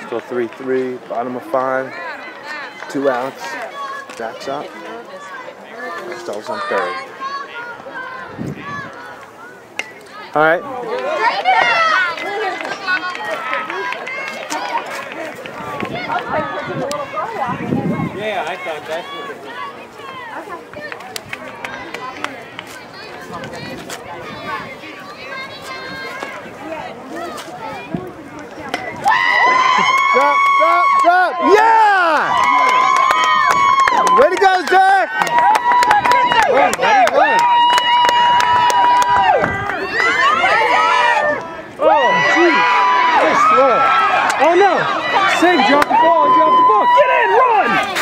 Still 3-3, bottom of 5, 2 outs. Jack's up. Ourselves on third. All right. Yeah, I thought that's what it was. Drop! Yeah! Way to go, Zach! Run, buddy, run! Oh, geez! Nice throw. Oh no! Save, drop the ball, Get in, run!